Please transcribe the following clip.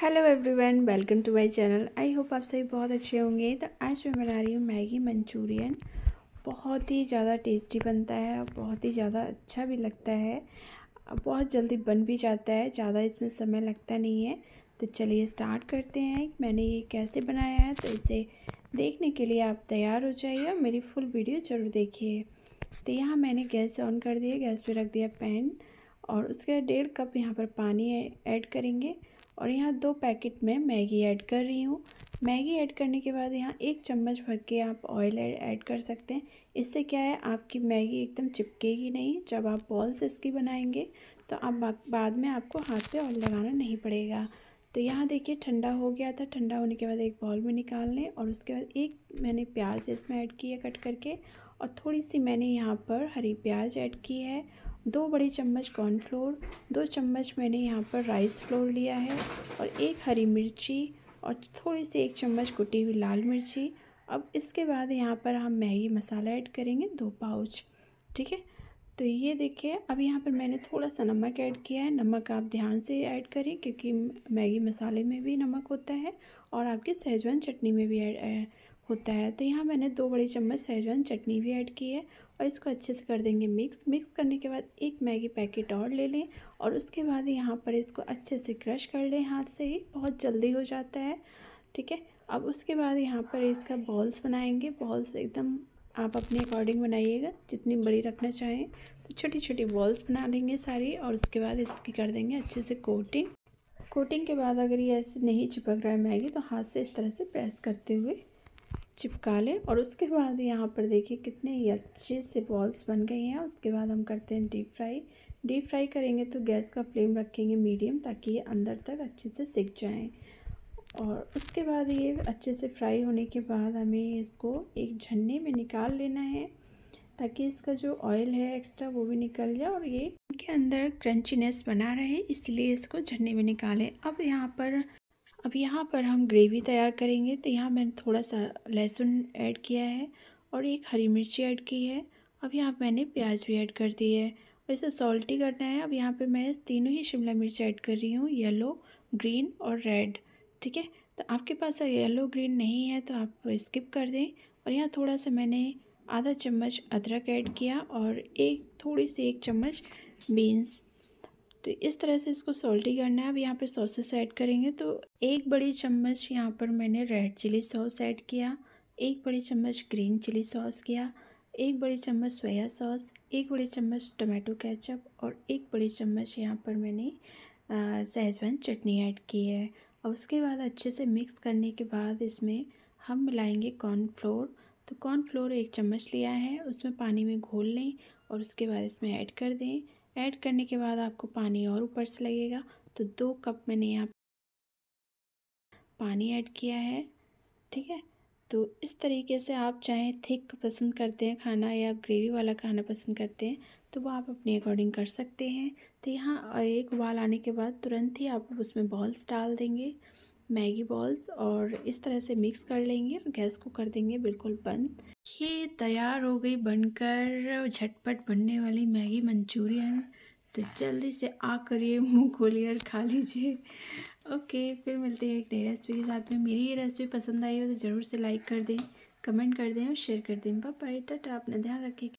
Hello everyone, welcome to my channel. I hope आप सभी बहुत अच्छे होंगे। तो आज मैं बना रही हूँ मैगी मंचूरियन। बहुत ही ज़्यादा टेस्टी बनता है और बहुत ही ज़्यादा अच्छा भी लगता है। बहुत जल्दी बन भी जाता है, ज़्यादा इसमें समय लगता नहीं है। तो चलिए स्टार्ट करते हैं। मैंने ये कैसे बनाया है तो इसे देखने के लिए आप तैयार हो जाइए और मेरी फुल वीडियो ज़रूर देखिए। तो यहाँ मैंने गैस ऑन कर दिया, गैस पे रख दिया पैन और उसके बाद 1.5 कप यहाँ पर पानी ऐड करेंगे और यहाँ 2 पैकेट में मैगी ऐड कर रही हूँ। मैगी ऐड करने के बाद यहाँ 1 चम्मच भर के आप ऑयल ऐड कर सकते हैं। इससे क्या है, आपकी मैगी एकदम चिपकेगी नहीं। जब आप बॉल्स इसकी बनाएंगे तो आप बाद में आपको हाथ पे ऑयल लगाना नहीं पड़ेगा। तो यहाँ देखिए ठंडा हो गया था। ठंडा होने के बाद एक बाउल में निकाल लें और उसके बाद एक मैंने प्याज इसमें ऐड की है कट करके और थोड़ी सी मैंने यहाँ पर हरी प्याज ऐड की है। 2 बड़ी चम्मच कॉर्नफ्लोर, 2 चम्मच मैंने यहाँ पर राइस फ्लोर लिया है और 1 हरी मिर्ची और थोड़ी सी 1 चम्मच कुटी हुई लाल मिर्ची। अब इसके बाद यहाँ पर हम मैगी मसाला ऐड करेंगे 2 पाउच। ठीक है, तो ये देखिए अब यहाँ पर मैंने थोड़ा सा नमक ऐड किया है। नमक आप ध्यान से ऐड करें क्योंकि मैगी मसाले में भी नमक होता है और आपकी सेजवान चटनी में भी होता है। तो यहाँ मैंने 2 बड़ी चम्मच सेजवान चटनी भी ऐड की है और इसको अच्छे से कर देंगे मिक्स करने के बाद एक मैगी पैकेट और ले लें और उसके बाद यहाँ पर इसको अच्छे से क्रश कर लें हाथ से ही, बहुत जल्दी हो जाता है। ठीक है, अब उसके बाद यहाँ पर इसका बॉल्स बनाएंगे। बॉल्स एकदम आप अपने अकॉर्डिंग बनाइएगा, जितनी बड़ी रखना चाहें। तो छोटी छोटी बॉल्स बना लेंगे सारी और उसके बाद इसकी कर देंगे अच्छे से कोटिंग के बाद अगर ये ऐसे नहीं चिपक रहा है मैगी तो हाथ से इस तरह से प्रेस करते हुए चिपका लें और उसके बाद यहाँ पर देखिए कितने ही अच्छे से बॉल्स बन गई हैं। उसके बाद हम करते हैं डीप फ्राई करेंगे तो गैस का फ्लेम रखेंगे मीडियम ताकि ये अंदर तक अच्छे से सिक जाएं। और उसके बाद ये अच्छे से फ्राई होने के बाद हमें इसको एक छन्नी में निकाल लेना है ताकि इसका जो ऑयल है एक्स्ट्रा वो भी निकल जाए और ये इनके अंदर क्रंचीनेस बना रहे, इसलिए इसको छन्नी में निकालें। अब यहाँ पर हम ग्रेवी तैयार करेंगे। तो यहाँ मैंने थोड़ा सा लहसुन ऐड किया है और 1 हरी मिर्ची ऐड की है। अब यहाँ मैंने प्याज भी ऐड कर दी है और इसे सॉल्टी करना है। अब यहाँ पे मैं तीनों ही शिमला मिर्च ऐड कर रही हूँ, येलो, ग्रीन और रेड। ठीक है, तो आपके पास येलो ग्रीन नहीं है तो आप स्किप कर दें। और यहाँ थोड़ा सा मैंने आधा चम्मच अदरक ऐड किया और थोड़ी सी 1 चम्मच बीन्स। तो इस तरह से इसको सॉल्टी करना है। अब यहाँ पर सॉसेस ऐड करेंगे। तो 1 बड़ी चम्मच यहाँ पर मैंने रेड चिली सॉस ऐड किया, 1 बड़ी चम्मच ग्रीन चिली सॉस किया, 1 बड़ी चम्मच सोया सॉस, 1 बड़ी चम्मच टमाटो केचप और 1 बड़ी चम्मच यहाँ पर मैंने शेजवान चटनी ऐड की है। और उसके बाद अच्छे से मिक्स करने के बाद इसमें हम मिलाएंगे कॉर्नफ्लोर। तो कॉर्नफ्लोर 1 चम्मच लिया है, उसमें पानी में घोल लें और उसके बाद इसमें ऐड कर दें। ऐड करने के बाद आपको पानी और ऊपर से लगेगा। तो 2 कप मैंने यहाँ पानी ऐड किया है। ठीक है, तो इस तरीके से आप चाहें थिक पसंद करते हैं खाना या ग्रेवी वाला खाना पसंद करते हैं तो वो आप अपने अकॉर्डिंग कर सकते हैं। तो यहाँ एक उबाल आने के बाद तुरंत ही आप उसमें बॉल्स डाल देंगे, मैगी बॉल्स, और इस तरह से मिक्स कर लेंगे और गैस को कर देंगे बिल्कुल बंद। ये तैयार हो गई बनकर झटपट बनने वाली मैगी मंचूरियन। तो जल्दी से आकर ये मुँह खोलिए और खा लीजिए। ओके, फिर मिलते हैं एक नई रेसिपी के साथ में। मेरी ये रेसिपी पसंद आई हो तो ज़रूर से लाइक कर दें, कमेंट कर दें और शेयर कर दें। बाय बाय, टाटा, अपना ध्यान रखें।